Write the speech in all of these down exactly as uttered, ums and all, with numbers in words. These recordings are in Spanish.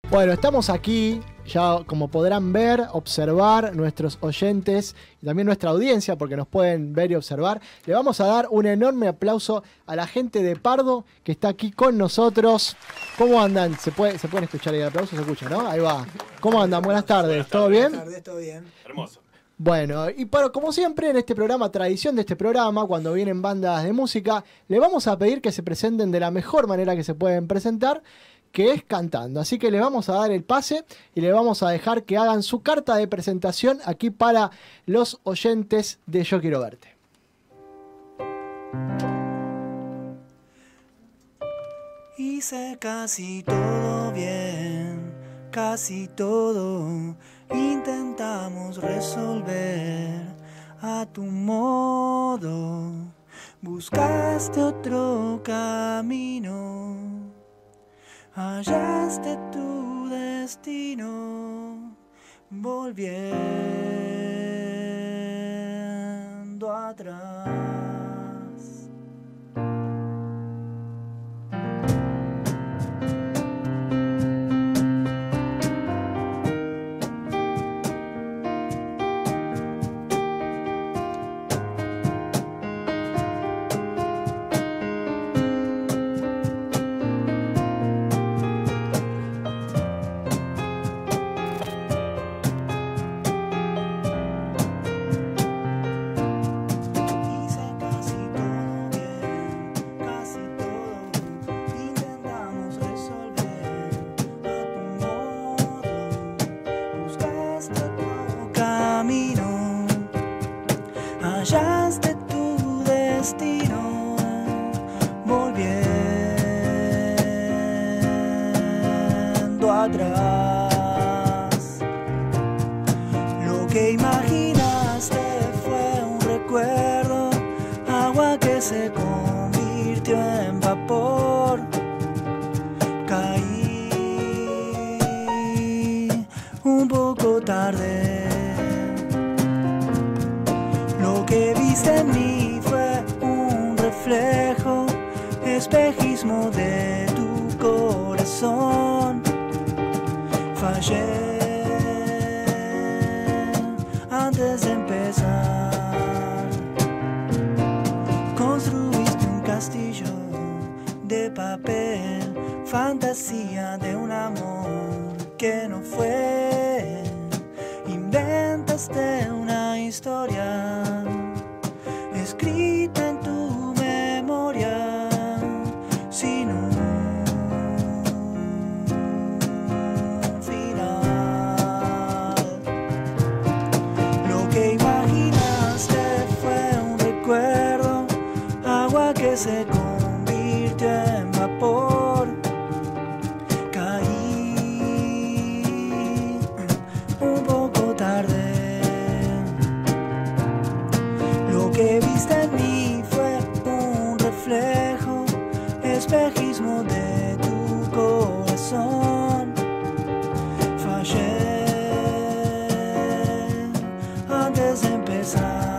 Bueno, estamos aquí, ya como podrán ver, observar nuestros oyentes y también nuestra audiencia, porque nos pueden ver y observar. Le vamos a dar un enorme aplauso a la gente de Pardo que está aquí con nosotros. ¿Cómo andan? ¿Se, puede, ¿se pueden escuchar el aplauso? ¿Se escucha, no? Ahí va. ¿Cómo andan? Buenas tardes. Buenas ¿Todo tardes. bien? Buenas tardes, todo bien. Hermoso. Bueno, y para, como siempre en este programa, tradición de este programa, cuando vienen bandas de música, le vamos a pedir que se presenten de la mejor manera que se pueden presentar, que es cantando. Así que les vamos a dar el pase y les vamos a dejar que hagan su carta de presentación aquí para los oyentes de Yo Quiero Verte. Hice casi todo bien, casi todo. Intentamos resolver a tu modo. Buscaste otro camino. Hallaste tu destino, volviendo atrás. Hallaste tu destino, volviendo atrás. Lo que imaginaste fue un recuerdo, agua que se convirtió en vapor. Caí un poco tarde. Lo que viste en mí fue un reflejo, espejismo de tu corazón. Fallé antes de empezar. Construiste un castillo de papel, fantasía de un amor que no fue. Inventaste una historia escrita en tu memoria sin un final. Lo que imaginaste fue un recuerdo, agua que se convirtió en vapor. Caí un poco tarde. Lo que viste en mí fue un reflejo, espejismo de tu corazón. Fallé antes de empezar.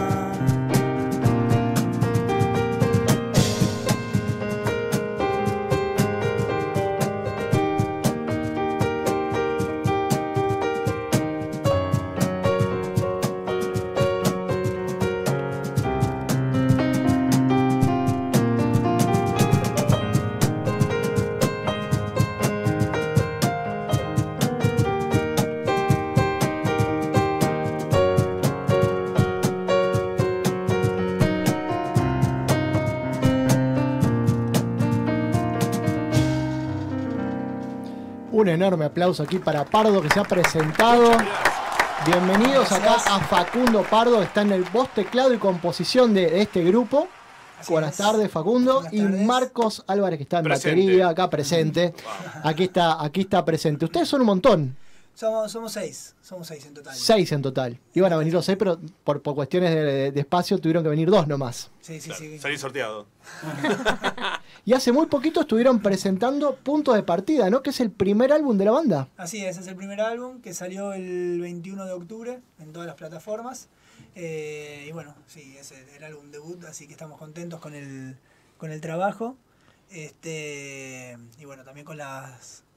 Un enorme aplauso aquí para Pardo que se ha presentado. Bienvenidos acá a Facundo Pardo, está en el voz, teclado y composición de, de este grupo. Así Buenas es. tardes, Facundo. Buenas Y tardes. Marcos Álvarez, que está en Presente. batería, acá presente. Aquí está, aquí está presente. Ustedes son un montón. Somos, somos seis, somos seis en total. Seis en total. Iban a venir los seis, pero por, por cuestiones de, de espacio tuvieron que venir dos nomás. Sí, sí, Claro, sí. salí sorteado. Y hace muy poquito estuvieron presentando Puntos de Partida, ¿no? Que es el primer álbum de la banda. Así es, es el primer álbum que salió el veintiuno de octubre en todas las plataformas. Eh, y bueno, sí, es el, el álbum debut, así que estamos contentos con el, con el trabajo. Este, y bueno, también con las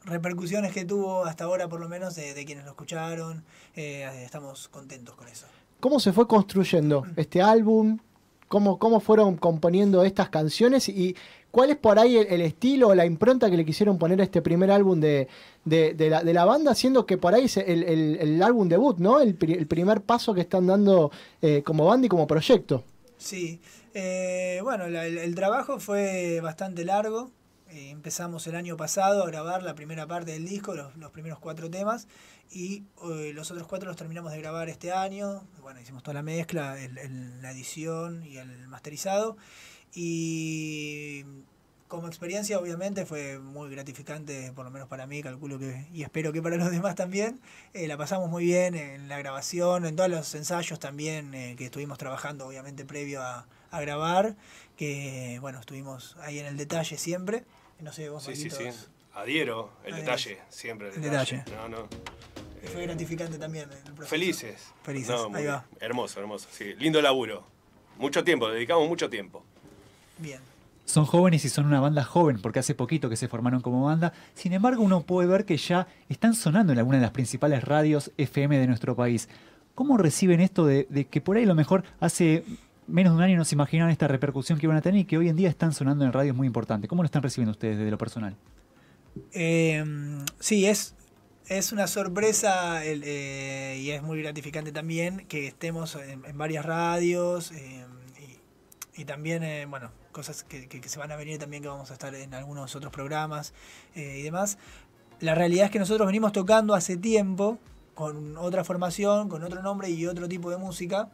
repercusiones que tuvo hasta ahora, por lo menos, de, de quienes lo escucharon. Eh, estamos contentos con eso. ¿Cómo se fue construyendo este álbum? ¿Cómo, cómo fueron componiendo estas canciones? ¿Y cuál es por ahí el, el estilo o la impronta que le quisieron poner a este primer álbum de, de, de, la, de la banda? Siendo que por ahí es el, el, el álbum debut, ¿no? El, el primer paso que están dando eh, como banda y como proyecto. Sí. Eh, bueno, la, el, el trabajo fue bastante largo. Eh, empezamos el año pasado a grabar la primera parte del disco, los, los primeros cuatro temas, y eh, los otros cuatro los terminamos de grabar este año. Bueno, hicimos toda la mezcla, el, el, la edición y el masterizado. Y como experiencia, obviamente, fue muy gratificante, por lo menos para mí, calculo que, y espero que para los demás también. Eh, la pasamos muy bien en la grabación, en todos los ensayos también, eh, que estuvimos trabajando, obviamente, previo a, a grabar, que, bueno, estuvimos ahí en el detalle siempre. No sé, vos, sí, sí, sí. Marquitos. Adhiero, el Adhiero. detalle, siempre el El detalle. detalle. No, no. Y fue gratificante también el proceso. Felices. Felices, No, muy ahí bien. va. Hermoso, hermoso. Sí, lindo laburo. Mucho tiempo, dedicamos mucho tiempo. Bien. Son jóvenes y son una banda joven, porque hace poquito que se formaron como banda. Sin embargo, uno puede ver que ya están sonando en alguna de las principales radios F M de nuestro país. ¿Cómo reciben esto de, de que por ahí a lo mejor hace menos de un año no se imaginaban esta repercusión que iban a tener y que hoy en día están sonando en radios muy importantes? ¿Cómo lo están recibiendo ustedes desde lo personal? Eh, sí, es, es una sorpresa el, eh, y es muy gratificante también que estemos en, en varias radios eh, y, y también, eh, bueno, cosas que, que, que se van a venir también, que vamos a estar en algunos otros programas eh, y demás. La realidad es que nosotros venimos tocando hace tiempo con otra formación, con otro nombre y otro tipo de música.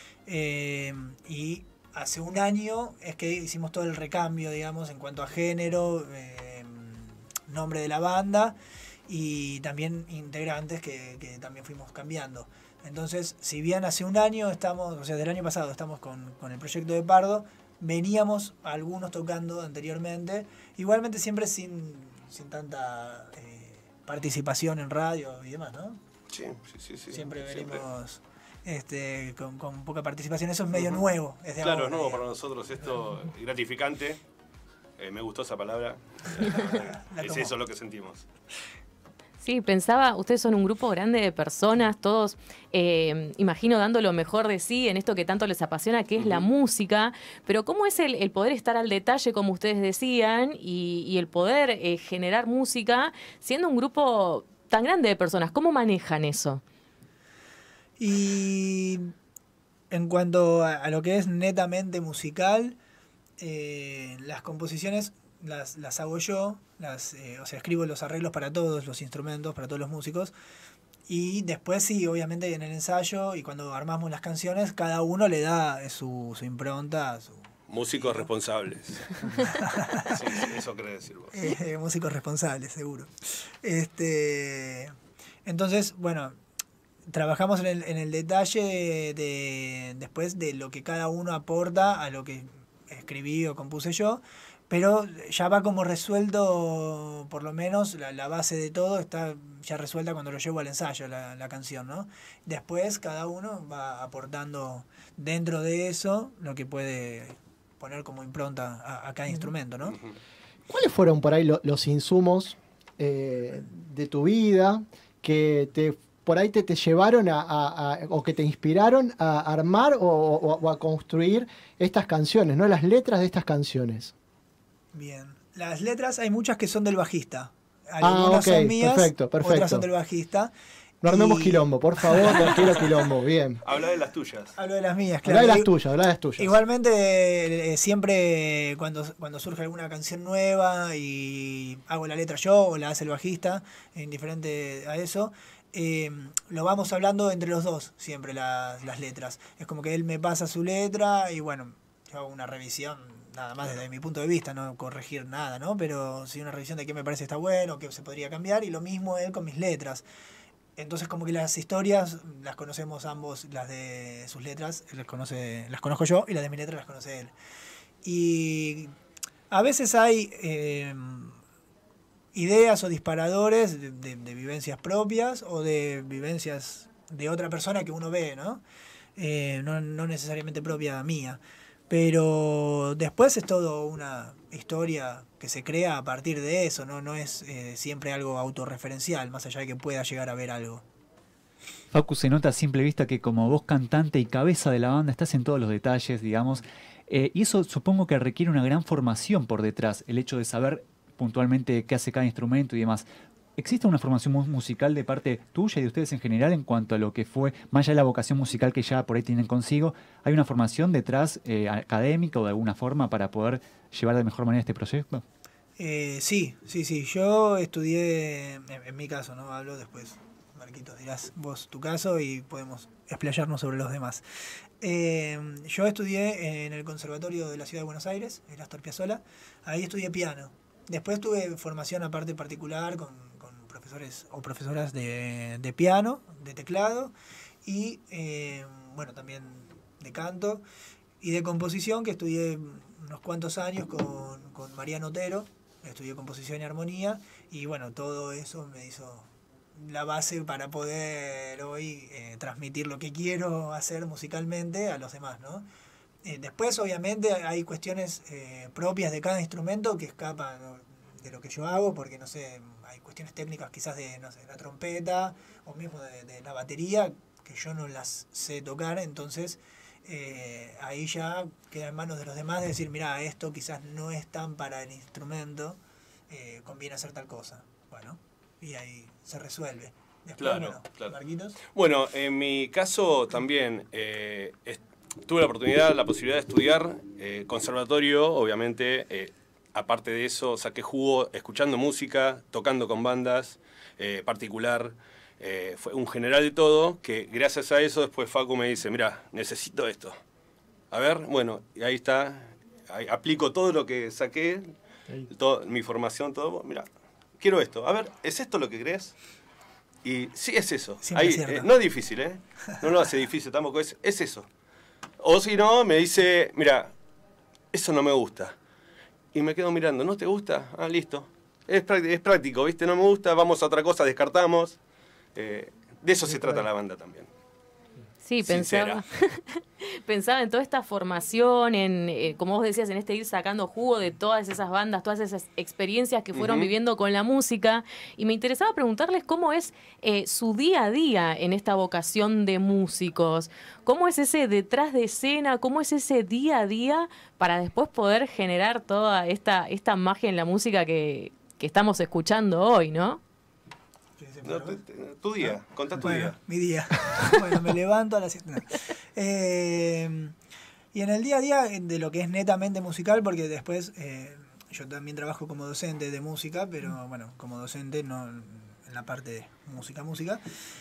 Eh, y hace un año es que hicimos todo el recambio, digamos, en cuanto a género, eh, nombre de la banda y también integrantes que, que también fuimos cambiando. Entonces, si bien hace un año estamos, o sea, del año pasado estamos con, con el proyecto de Pardo, veníamos algunos tocando anteriormente, igualmente siempre sin, sin tanta eh, participación en radio y demás, ¿no? Sí, sí, sí. sí siempre siempre. venimos este, con, con poca participación. Eso es medio uh-huh. nuevo. Es de claro, ahora, es nuevo digamos. para nosotros esto, gratificante. Eh, me gustó esa palabra. Es eso lo que sentimos. Sí, pensaba, ustedes son un grupo grande de personas, todos, eh, imagino, dando lo mejor de sí en esto que tanto les apasiona, que es uh-huh. la música, pero ¿cómo es el, el poder estar al detalle, como ustedes decían, y, y el poder eh, generar música siendo un grupo tan grande de personas? ¿Cómo manejan eso? Y en cuanto a, a lo que es netamente musical, eh, las composiciones las, las hago yo, las, eh, o sea, escribo los arreglos para todos los instrumentos, para todos los músicos, y después sí, obviamente en el ensayo y cuando armamos las canciones, cada uno le da su, su impronta, su... Músicos responsables. sí, sí, eso querés decir vos. Eh, músicos responsables, seguro. Este, entonces, bueno, trabajamos en el, en el detalle de después de lo que cada uno aporta a lo que escribí o compuse yo, pero ya va como resuelto, por lo menos la, la base de todo está ya resuelta cuando lo llevo al ensayo, la, la canción, ¿no? Después cada uno va aportando dentro de eso lo que puede poner como impronta a, a cada uh-huh. instrumento, ¿no? Uh-huh. ¿Cuáles fueron por ahí lo, los insumos eh, de tu vida que te por ahí te, te llevaron a, a, a, o que te inspiraron a armar o, o, o a construir estas canciones, ¿no? Las letras de estas canciones. Bien. Las letras hay muchas que son del bajista. Algunas ah, okay. son mías, perfecto, perfecto. Otras son del bajista. No armemos y... quilombo, por favor, no quiero quilombo, bien. Habla de las tuyas. Hablo de las mías, claro. Habla de las tuyas, habla de las tuyas. Igualmente, eh, siempre cuando, cuando surge alguna canción nueva y hago la letra yo o la hace el bajista, indiferente a eso, eh, lo vamos hablando entre los dos, siempre las, las letras. Es como que él me pasa su letra y bueno, yo hago una revisión, nada más desde mi punto de vista, no corregir nada, ¿no? Pero sí una revisión de qué me parece está bueno, qué se podría cambiar, y lo mismo él con mis letras. Entonces como que las historias las conocemos ambos, las de sus letras las conoce, las conozco yo, y las de mis letras las conoce él. Y a veces hay eh, ideas o disparadores de, de, de vivencias propias o de vivencias de otra persona que uno ve, ¿no? Eh, no, no necesariamente propia mía. Pero después es todo una historia que se crea a partir de eso, no, no es eh, siempre algo autorreferencial, más allá de que pueda llegar a ver algo. Facu, se nota a simple vista que como vos cantante y cabeza de la banda estás en todos los detalles, digamos, eh, y eso supongo que requiere una gran formación por detrás, el hecho de saber puntualmente qué hace cada instrumento y demás. ¿Existe una formación mu- musical de parte tuya y de ustedes en general en cuanto a lo que fue, más allá de la vocación musical que ya por ahí tienen consigo, hay una formación detrás eh, académica o de alguna forma para poder llevar de mejor manera este proyecto? Eh, sí, sí, sí, yo estudié, en, en mi caso, ¿no? Hablo después, Marquitos, dirás vos tu caso y podemos explayarnos sobre los demás. Eh, yo estudié en el Conservatorio de la Ciudad de Buenos Aires, en Astor Piazzolla, ahí estudié piano. Después tuve formación aparte particular con, con profesores o profesoras de, de piano, de teclado y, eh, bueno, también de canto y de composición, que estudié unos cuantos años con, con Mariano Otero, estudié composición y armonía y, bueno, todo eso me hizo la base para poder hoy eh, transmitir lo que quiero hacer musicalmente a los demás, ¿no? Eh, después, obviamente, hay cuestiones eh, propias de cada instrumento que escapan de lo que yo hago, porque, no sé, hay cuestiones técnicas quizás de, no sé, la trompeta o mismo de, de la batería que yo no las sé tocar, entonces eh, ahí ya queda en manos de los demás de decir, mira, esto quizás no es tan para el instrumento, eh, conviene hacer tal cosa. Bueno, y ahí se resuelve. Después, Claro, bueno, claro. Marquitos. Bueno, en mi caso también eh, est- tuve la oportunidad, la posibilidad de estudiar eh, conservatorio, obviamente. Eh, aparte de eso, saqué jugo escuchando música, tocando con bandas, eh, particular. Eh, fue un general de todo, que gracias a eso después Facu me dice, mira, necesito esto. A ver, bueno, y ahí está. Ahí aplico todo lo que saqué, todo, mi formación, todo. Mira, quiero esto. A ver, ¿es esto lo que crees? Y sí, es eso. Siempre Ahí, es cierto. eh, no es difícil, ¿eh? No lo hace difícil tampoco, es, es eso. O si no, me dice, mira, eso no me gusta. Y me quedo mirando, ¿no te gusta? Ah, listo. Es, práct- es práctico, ¿viste? No me gusta, vamos a otra cosa, descartamos. Eh, de eso se trata la banda también. Sí, Sincera. pensaba, pensaba en toda esta formación, en eh, como vos decías, en este ir sacando jugo de todas esas bandas, todas esas experiencias que fueron Ujú. viviendo con la música. Y me interesaba preguntarles cómo es eh, su día a día en esta vocación de músicos. ¿Cómo es ese detrás de escena? ¿Cómo es ese día a día para después poder generar toda esta, esta magia en la música que, que estamos escuchando hoy, ¿no? No, te- te- tu día, contá tu Bueno, día. mi día. Bueno, me levanto a las siete. No. Eh, y en el día a día de lo que es netamente musical, porque después eh, yo también trabajo como docente de música, pero bueno, como docente no en la parte de música, música.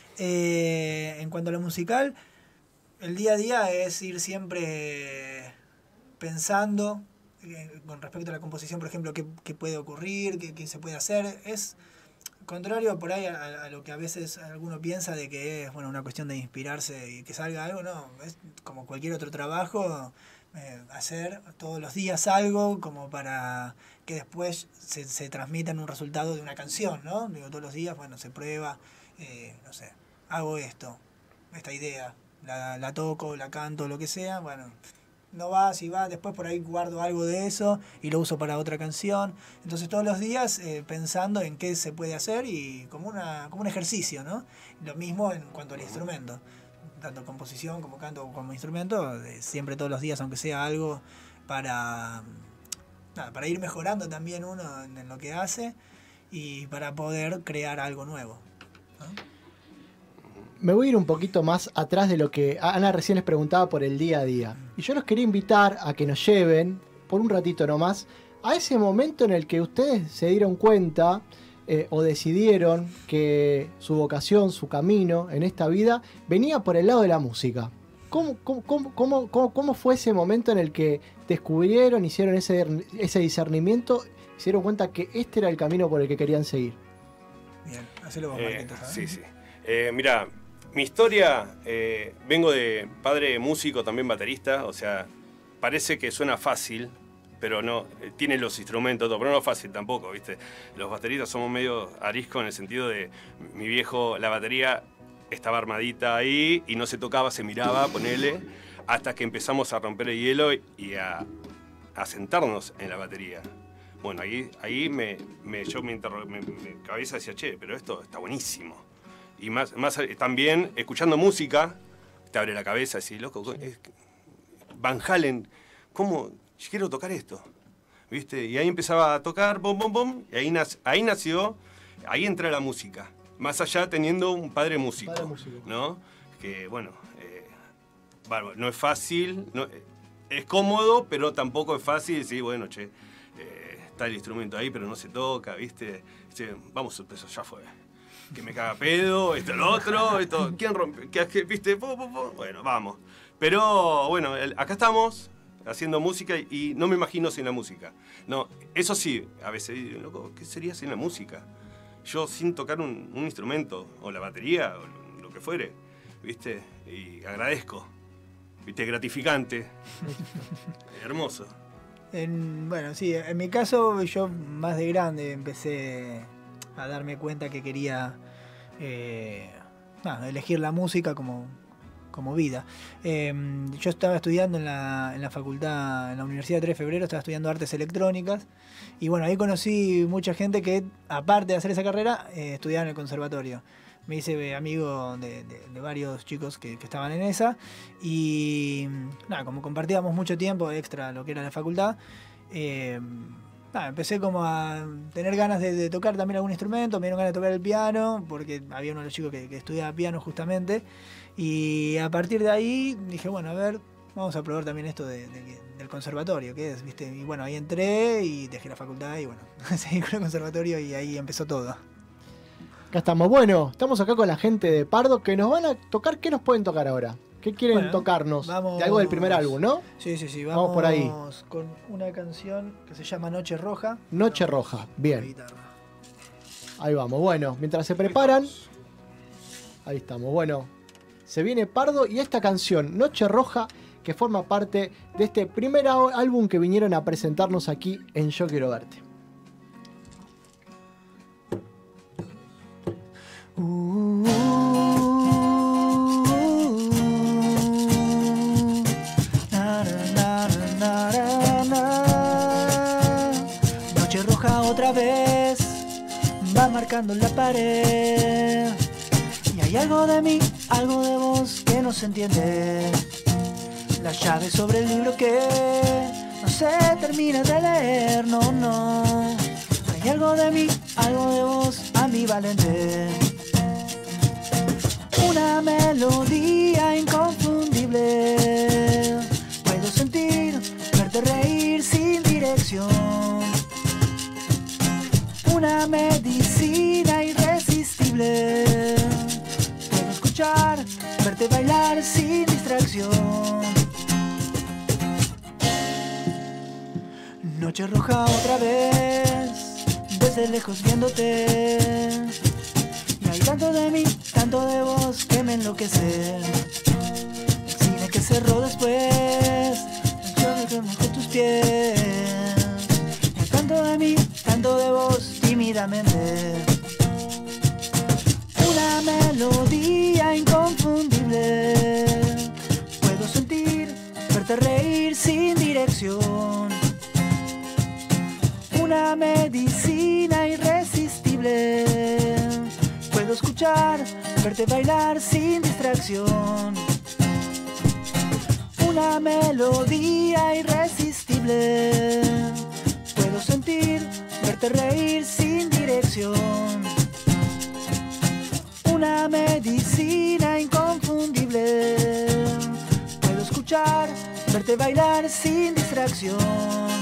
Eh, en cuanto a lo musical, el día a día es ir siempre pensando eh, con respecto a la composición, por ejemplo, qué, qué puede ocurrir, qué, qué se puede hacer. Es contrario por ahí a, a lo que a veces alguno piensa de que es bueno una cuestión de inspirarse y que salga algo, no, es como cualquier otro trabajo, eh, hacer todos los días algo como para que después se, se transmita en un resultado de una canción, ¿no? Digo, todos los días, bueno, se prueba, eh, no sé, hago esto, esta idea, la, la toco, la canto, lo que sea, bueno, no va, si va, después por ahí guardo algo de eso y lo uso para otra canción. Entonces todos los días eh, pensando en qué se puede hacer y como, una, como un ejercicio, ¿no? Lo mismo en cuanto al instrumento, tanto composición como canto como instrumento, eh, siempre todos los días, aunque sea algo para, nada, para ir mejorando también uno en, en lo que hace y para poder crear algo nuevo, ¿no? Me voy a ir un poquito más atrás de lo que Ana recién les preguntaba por el día a día. Y yo los quería invitar a que nos lleven, por un ratito nomás, a ese momento en el que ustedes se dieron cuenta eh, o decidieron que su vocación, su camino en esta vida venía por el lado de la música. ¿Cómo, cómo, cómo, cómo, cómo, cómo fue ese momento en el que descubrieron, hicieron ese, ese discernimiento y se dieron cuenta que este era el camino por el que querían seguir? Bien, hacelo vos, Eh, Marquitos, ¿sabes? sí, sí. Eh, mira, mi historia, eh, vengo de padre músico, también baterista, o sea, parece que suena fácil, pero no, eh, tiene los instrumentos, todo, pero no es fácil tampoco, ¿viste? Los bateristas somos medio ariscos en el sentido de, mi viejo, la batería estaba armadita ahí y no se tocaba, se miraba, ponele. hasta que empezamos a romper el hielo y a, a sentarnos en la batería. Bueno, ahí, ahí me, me, yo me interro, mi cabeza decía, che, pero esto está buenísimo. Y más, más también, escuchando música, te abre la cabeza y decís, loco, es, Van Halen, ¿cómo? Yo quiero tocar esto, ¿viste? Y ahí empezaba a tocar, bom, bom, bom, y ahí, nac, ahí nació, ahí entra la música. Más allá teniendo un padre músico, padre músico. ¿No? Que, bueno, eh, bueno, no es fácil, no, es cómodo, pero tampoco es fácil decir, bueno, che, eh, está el instrumento ahí, pero no se toca, ¿viste? Dice, vamos, eso ya fue. Que me caga pedo, esto, lo otro, esto, ¿quién rompe? ¿Qué, ¿Viste? Bueno, vamos. Pero, bueno, acá estamos haciendo música y no me imagino sin la música. No, eso sí, a veces, loco, ¿qué sería sin la música? Yo sin tocar un, un instrumento, o la batería, o lo que fuere, ¿viste? Y agradezco, ¿viste? Gratificante, hermoso. En, bueno, sí, en mi caso, yo más de grande empecé a darme cuenta que quería eh, nada, elegir la música como, como vida. Eh, yo estaba estudiando en la, en la facultad, en la Universidad de tres de Febrero, estaba estudiando artes electrónicas y bueno, ahí conocí mucha gente que aparte de hacer esa carrera, eh, estudiaba en el conservatorio. Me hice amigo de, de, de varios chicos que, que estaban en esa y nada, como compartíamos mucho tiempo extra lo que era la facultad, eh, nada, empecé como a tener ganas de, de tocar también algún instrumento, me dieron ganas de tocar el piano, porque había uno de los chicos que, que estudiaba piano justamente, y a partir de ahí dije, bueno, a ver, vamos a probar también esto de, de, del conservatorio, ¿qué es? ¿Viste? Y bueno, ahí entré y dejé la facultad y bueno, seguí con el conservatorio y ahí empezó todo. Acá estamos. Bueno, estamos acá con la gente de Pardo que nos van a tocar. ¿Qué nos pueden tocar ahora? ¿Qué quieren bueno, tocarnos? Vamos, de algo del primer álbum, ¿no? Sí, sí, sí. Vamos, vamos por ahí. Con una canción que se llama Noche Roja. Noche no, Roja, bien. Ahí vamos. Bueno, mientras se preparan. Ahí estamos. Bueno, se viene Pardo y esta canción, Noche Roja, que forma parte de este primer álbum que vinieron a presentarnos aquí en Yo Quiero Verte. Uh, na, na, na, na, na. Noche roja otra vez va marcando la pared y hay algo de mí, algo de vos que no se entiende. La llave sobre el libro que no se termina de leer, no, no. Hay algo de mí, algo de vos ambivalente. Una melodía inconfundible. Puedo sentir, verte reír sin dirección. Una medicina irresistible. Puedo escuchar, verte bailar sin distracción. Noche roja otra vez, desde lejos viéndote. Y hay tanto de mí, tanto de vos que me enloquece. El cine que cerró después, el suelo que mojó tus pies. Y hay tanto de mí, tanto de vos tímidamente. Una melodía inconfundible. Puedo sentir, verte reír sin dirección. Una medicina irresistible. Puedo escuchar, verte bailar sin distracción. Una melodía irresistible. Puedo sentir, verte reír sin dirección. Una medicina inconfundible. Puedo escuchar, verte bailar sin distracción.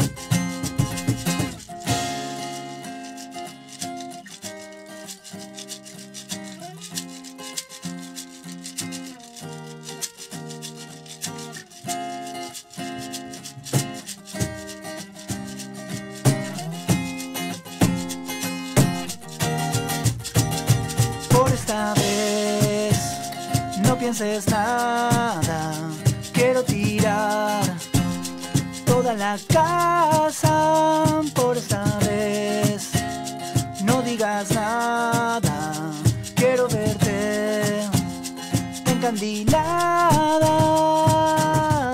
Esta vez no pienses nada, quiero tirar toda la casa. Por esta vez no digas nada, quiero verte encandilada.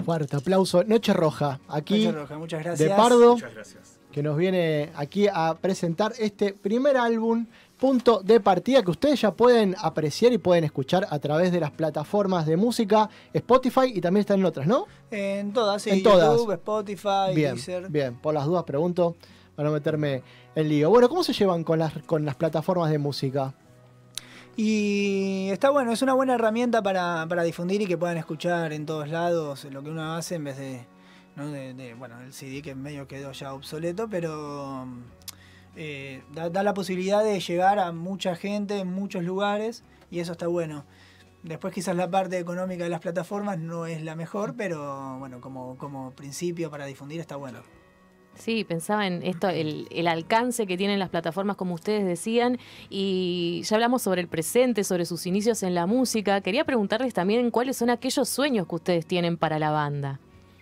Fuerte aplauso. Noche Roja, aquí Noche Roja, muchas gracias. de Pardo, Muchas gracias. que nos viene aquí a presentar este primer álbum, Punto de Partida, que ustedes ya pueden apreciar y pueden escuchar a través de las plataformas de música, Spotify, y también están en otras, ¿no? En todas, sí. En todas. YouTube, Spotify, Bien, Deezer. bien. Por las dudas pregunto, para no meterme en lío. Bueno, ¿cómo se llevan con las, con las plataformas de música? Y está bueno, es una buena herramienta para, para difundir y que puedan escuchar en todos lados lo que uno hace en vez de, ¿no? de, de bueno, el C D que medio quedó ya obsoleto, pero eh, da, da la posibilidad de llegar a mucha gente en muchos lugares y eso está bueno. Después quizás la parte económica de las plataformas no es la mejor, pero bueno, como, como principio para difundir está bueno. Sí, pensaba en esto, el, el alcance que tienen las plataformas, como ustedes decían, y ya hablamos sobre el presente, sobre sus inicios en la música. Quería preguntarles también cuáles son aquellos sueños que ustedes tienen para la banda.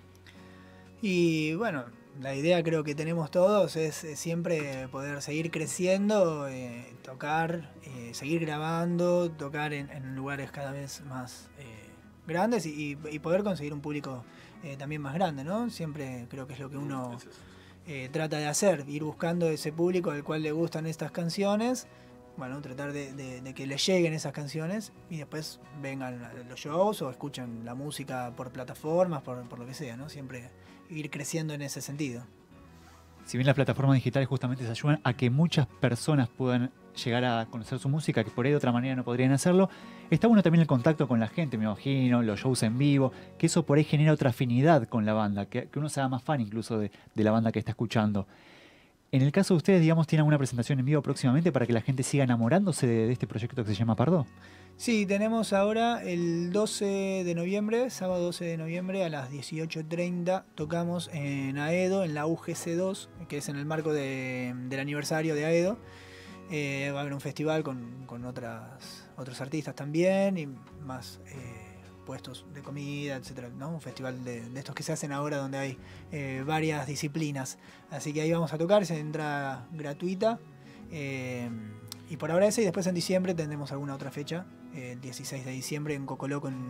Y bueno, la idea creo que tenemos todos es eh, siempre poder seguir creciendo, eh, tocar, eh, seguir grabando, tocar en, en lugares cada vez más eh, grandes y, y poder conseguir un público eh, también más grande, ¿no? Siempre creo que es lo que uno eh, trata de hacer, ir buscando ese público al cual le gustan estas canciones, bueno, tratar de, de, de que le lleguen esas canciones y después vengan a los shows o escuchen la música por plataformas, por, por lo que sea, ¿no? Siempre ir creciendo en ese sentido. Si bien las plataformas digitales justamente se ayudan a que muchas personas puedan llegar a conocer su música, que por ahí de otra manera no podrían hacerlo, está bueno también el contacto con la gente, me imagino, los shows en vivo, que eso por ahí genera otra afinidad con la banda, que, que uno se haga más fan incluso de, de la banda que está escuchando. En el caso de ustedes, digamos, ¿tienen alguna presentación en vivo próximamente para que la gente siga enamorándose de, de este proyecto que se llama Pardo? Sí, tenemos ahora el doce de noviembre, sábado doce de noviembre a las dieciocho treinta, tocamos en Aedo, en la U G C dos, que es en el marco de, del aniversario de Aedo. Eh, va a haber un festival con, con otras, otros artistas también y más eh, puestos de comida, etcétera, ¿no? Un festival de, de estos que se hacen ahora donde hay eh, varias disciplinas. Así que ahí vamos a tocar, es entrada gratuita. Eh, y por ahora ese, y después en diciembre tendremos alguna otra fecha, eh, el dieciséis de diciembre en Cocoloco, en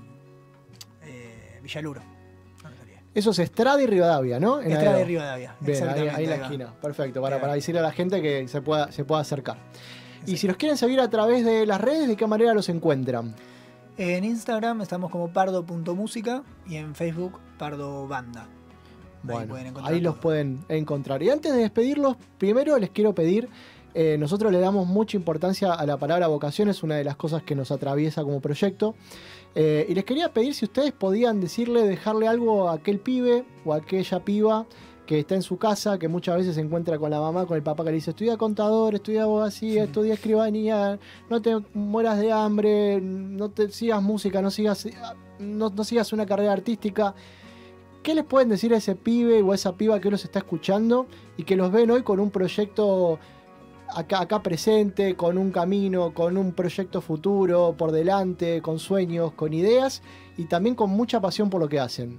eh, Villaluro. Eso es Estrada y Rivadavia, ¿no? En Estrada Aedo. y Rivadavia. Bien, ahí, exactamente, ahí en la ahí va. esquina. Perfecto, para, Ahí va. para decirle a la gente que se pueda, se pueda acercar. Y Sí. si los quieren seguir a través de las redes, ¿de qué manera los encuentran? En Instagram estamos como pardo punto música y en Facebook Pardo Banda. Bueno, pueden encontrar ahí los todo. pueden encontrar. Y antes de despedirlos, primero les quiero pedir, eh, nosotros le damos mucha importancia a la palabra vocación, es una de las cosas que nos atraviesa como proyecto. Eh, y les quería pedir si ustedes podían decirle, dejarle algo a aquel pibe o a aquella piba que está en su casa, que muchas veces se encuentra con la mamá, con el papá que le dice, estudia contador, estudia abogacía, Sí. estudia escribanía, no te mueras de hambre, no te sigas música, no sigas, no, no sigas una carrera artística. ¿Qué les pueden decir a ese pibe o a esa piba que los está escuchando y que los ven hoy con un proyecto acá, acá presente, con un camino, con un proyecto futuro por delante, con sueños, con ideas y también con mucha pasión por lo que hacen?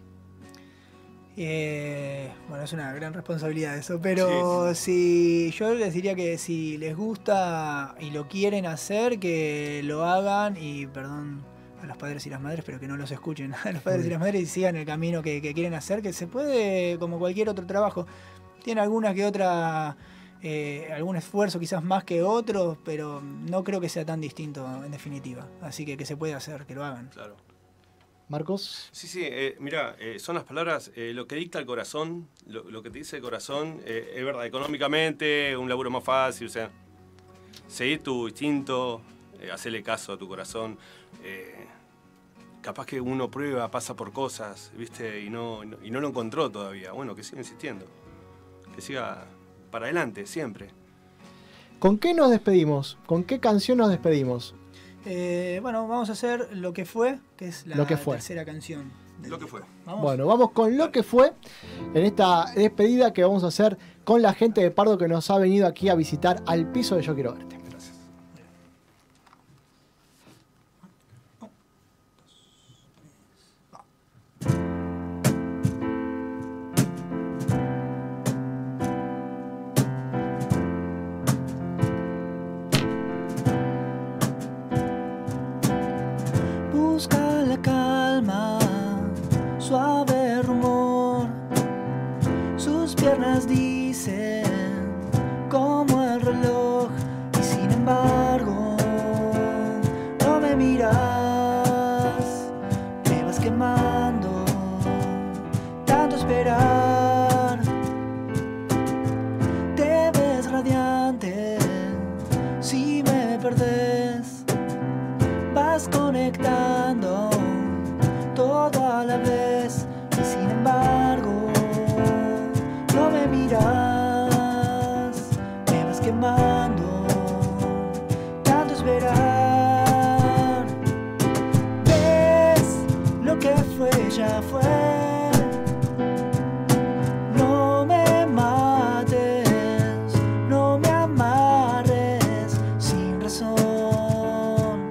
Eh, bueno, es una gran responsabilidad eso, pero si yo les diría que si les gusta y lo quieren hacer, que lo hagan y perdón a los padres y las madres, pero que no los escuchen a los padres y las madres y sigan el camino que, que quieren hacer, que se puede como cualquier otro trabajo. Tiene alguna que otra, eh, algún esfuerzo quizás más que otros, pero no creo que sea tan distinto en definitiva. Así que que se puede hacer, que lo hagan. Claro. Marcos. Sí, sí, eh, mira, eh, son las palabras, eh, lo que dicta el corazón, lo, lo que te dice el corazón, eh, es verdad, económicamente, un laburo más fácil, o sea, seguir tu instinto, eh, hacerle caso a tu corazón. Eh, capaz que uno prueba, pasa por cosas, ¿viste? Y no, y no, y no lo encontró todavía. Bueno, que siga insistiendo, que siga para adelante, siempre. ¿Con qué nos despedimos? ¿Con qué canción nos despedimos? Eh, bueno, vamos a hacer Lo que fue, que es la Lo que fue. tercera canción. del Lo que disco. fue. ¿Vamos? Bueno, vamos con Lo que fue en esta despedida que vamos a hacer con la gente de Pardo que nos ha venido aquí a visitar al piso de Yo Quiero Verte. Gracias. Busca la calma, suave rumor. Sus piernas dicen como el reloj, y sin embargo no me miras. Me vas quemando, tanto esperar. Te ves radiante si me perdés. Vas conectando todo a la vez, y sin embargo no me miras. Me vas quemando, tanto esperar. Ves, lo que fue ya fue. No me mates, no me amarres sin razón.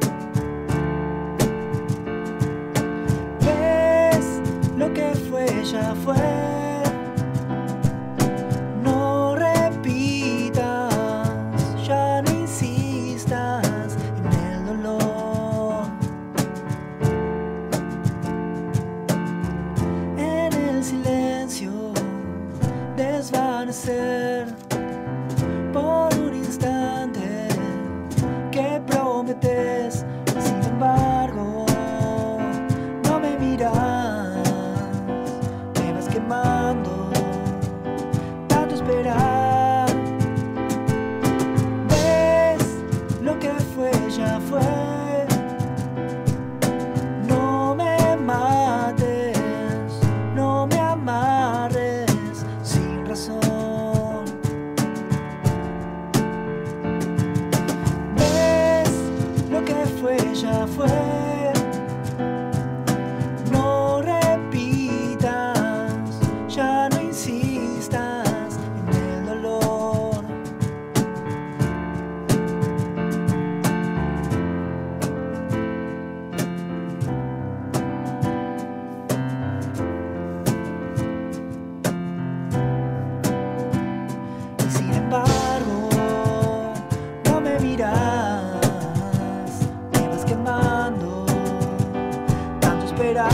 Ves, lo que fue ya fue. No repitas, ya no insistas en el dolor. En el silencio desvanecer por un instante que prometes, y sin embargo no me miras. Me vas quemando, tanto esperar. Ves, lo que fue ya fue. No me mates, no me amarres sin razón. Ves, lo que fue ya fue. No repitas, ya no insistas en el dolor. Y sin embargo no me miras. Me vas quemando, tanto esperar.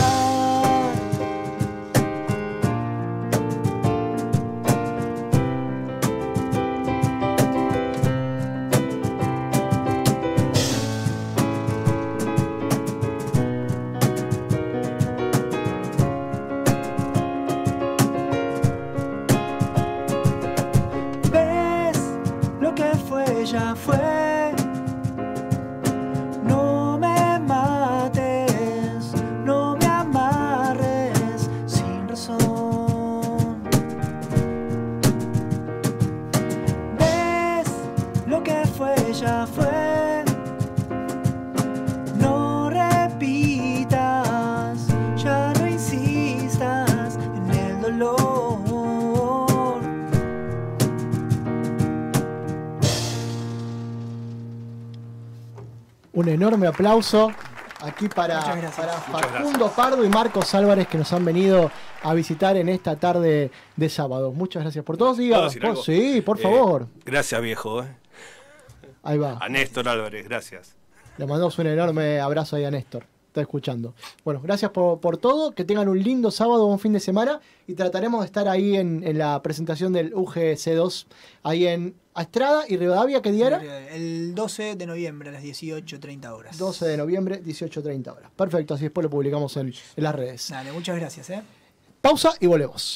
Ves, lo que fue ya fue. No me mates, no me amarres sin razón. Ves, lo que fue ya fue. No repitas, ya no insistas en el dolor. Un enorme aplauso aquí para, Muchas gracias. para Muchas Facundo Pardo y Marcos Álvarez, que nos han venido a visitar en esta tarde de sábado. Muchas gracias por todos. Diga, ¿Puedo decir algo? sí, por Eh, favor. Gracias, viejo. eh. Ahí va. A Néstor Álvarez, gracias. Le mandamos un enorme abrazo ahí a Néstor. Está escuchando. Bueno, gracias por, por todo. Que tengan un lindo sábado, un fin de semana. Y trataremos de estar ahí en, en la presentación del U G C dos. Ahí en Estrada y Rivadavia. ¿Qué día era? El doce de noviembre a las dieciocho treinta horas. doce de noviembre, dieciocho treinta horas. Perfecto, así después lo publicamos en, en las redes. Dale, muchas gracias, ¿eh? Pausa y volvemos.